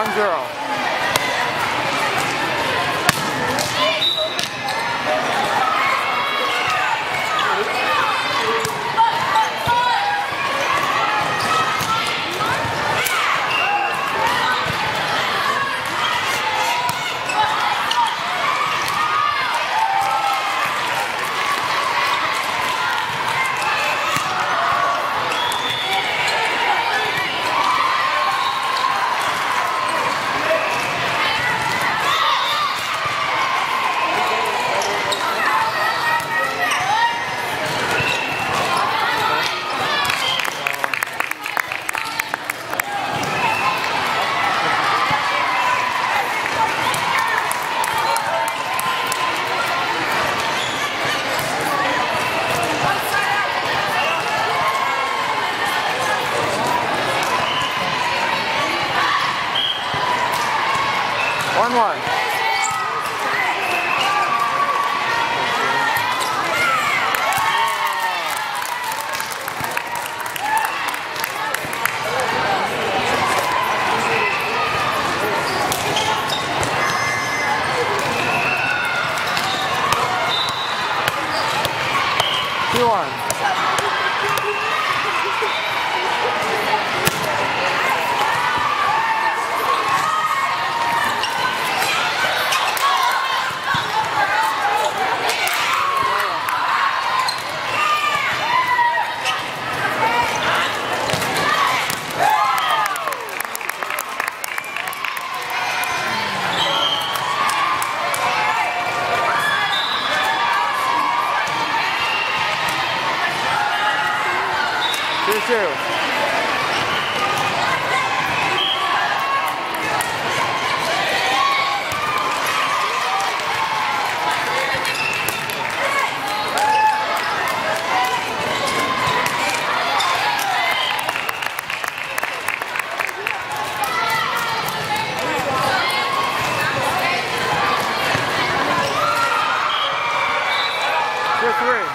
1-0. One. 2-1. Two. 3.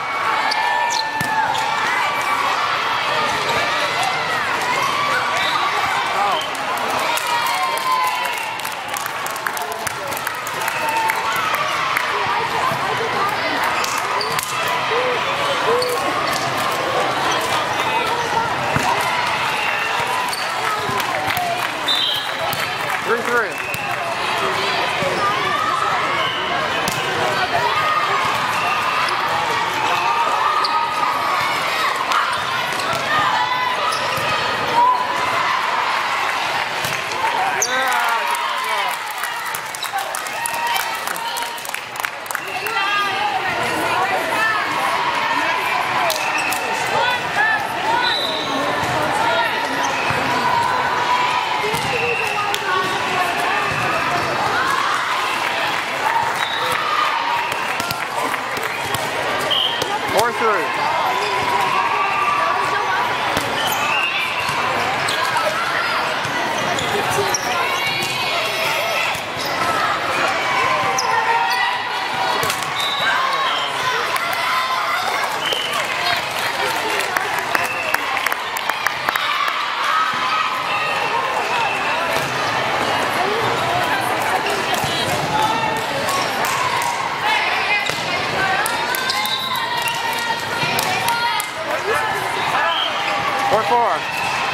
Four.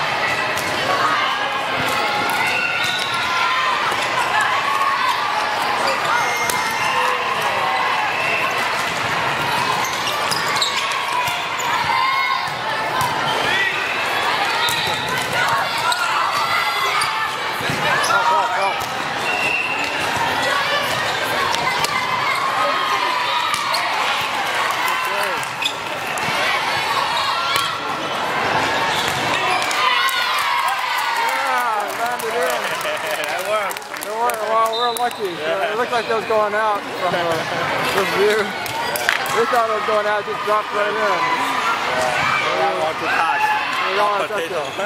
4. Well, we're lucky. It looked like it was going out from the view. We thought it was going out, just dropped right in. We don't want to touch. We don't want to touch it.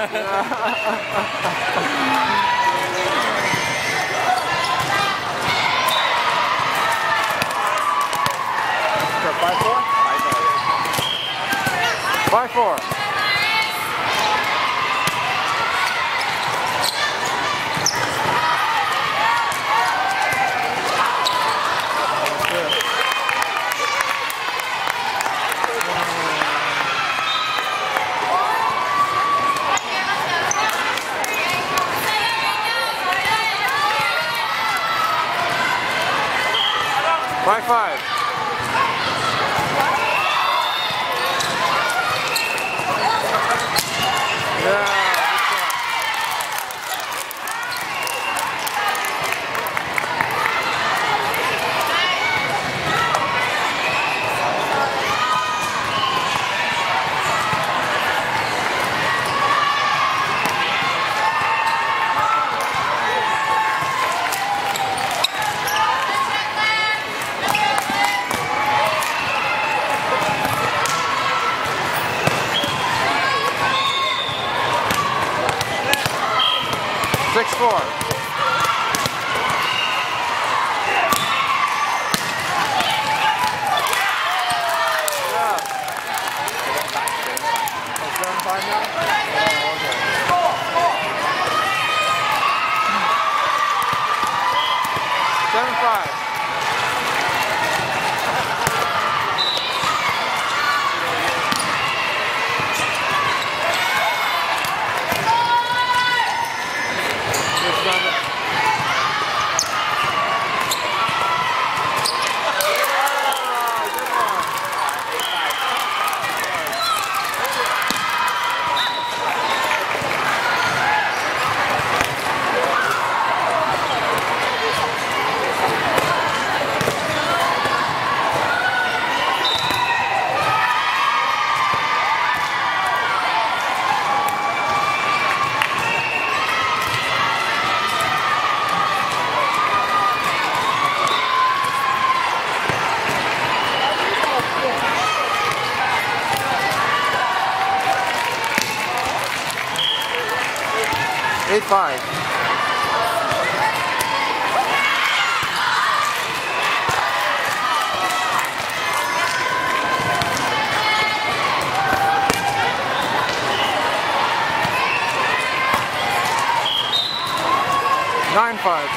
5-4. 5-4. 8-4. Yeah. 7-5 now? Oh, okay. 7-5. Eight five. Nine five.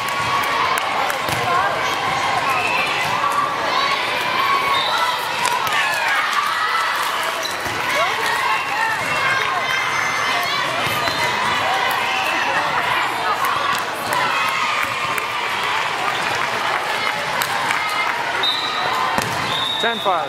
10-5.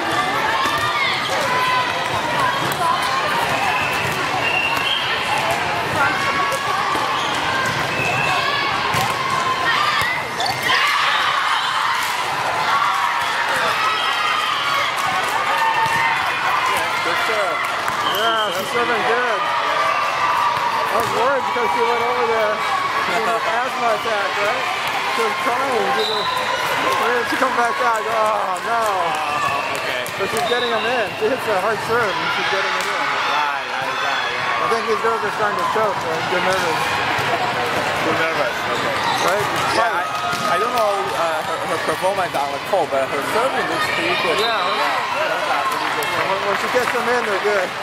Yeah, she's serving good. I was worried because she went over there with an asthma attack, right? She was crying. She come back out, I go, oh no. Okay. But she's getting them in. She hits a hard serve and she's getting it in. Right. I think these girls are starting to choke. They're nervous. Too nervous. Okay. Right? Yeah, I don't know her performance on the court, but her serving looks pretty good. Yeah. Pretty good. When she gets them in, they're good.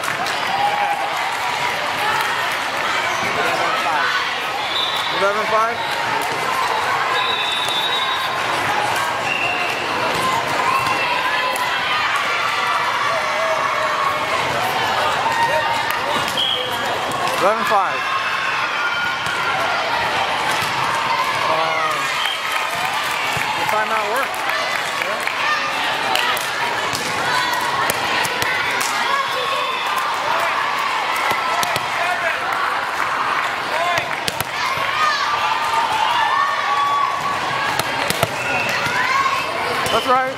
11-5. The timeout worked. That's right.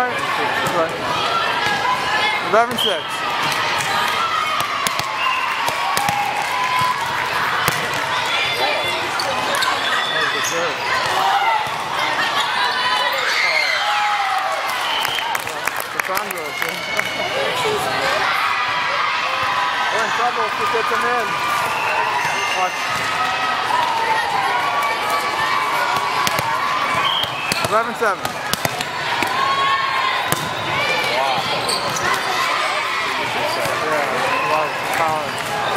11-6. We're in trouble if she gets them in. Watch. 11-7. Wow. Yeah, a lot of power.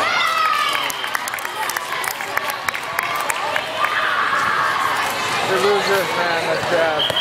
They lose this, man. That's bad.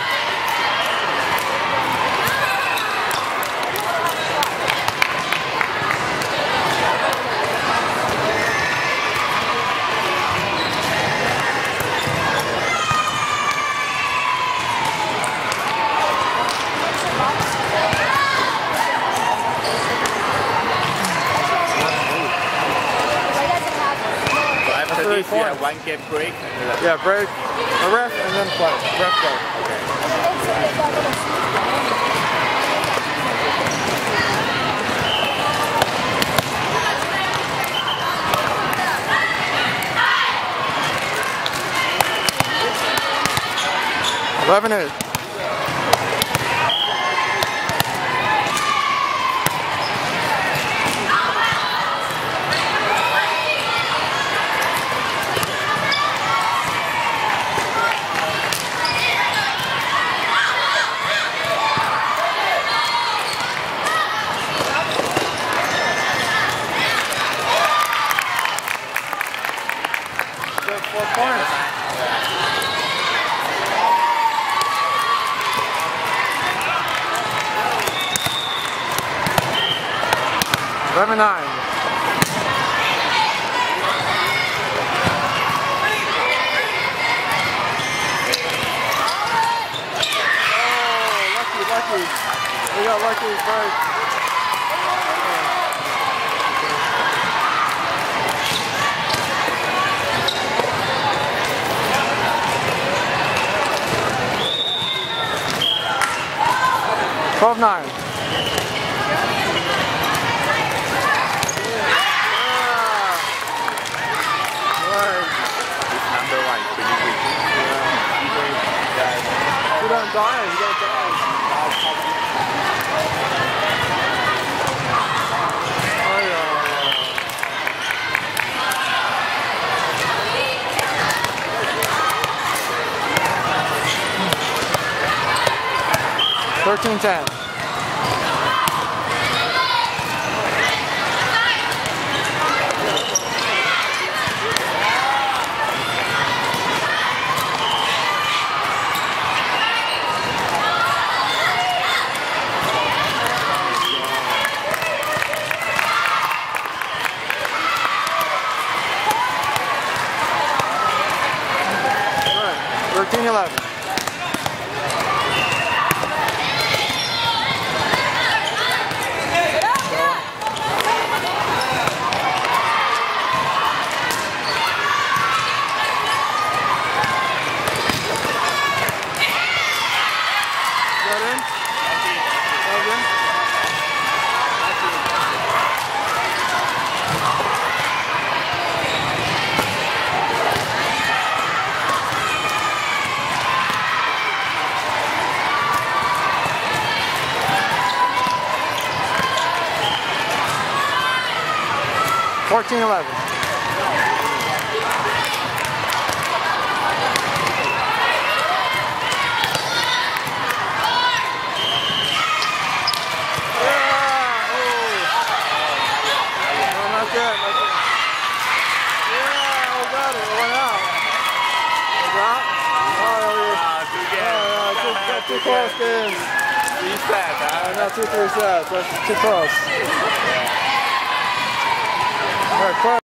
Yeah, one game break. Yeah, break, a ref, and then play. Ref play. Okay. 11-8. 11-9. Lucky. We got lucky first. 12-9. Number one, pretty weak. You don't die. Oh yeah. 13-10. Good. 13-11. Fourteen 11. Too close, dude. 3 sets, huh? Not 2-3 sets. That's too close. All right,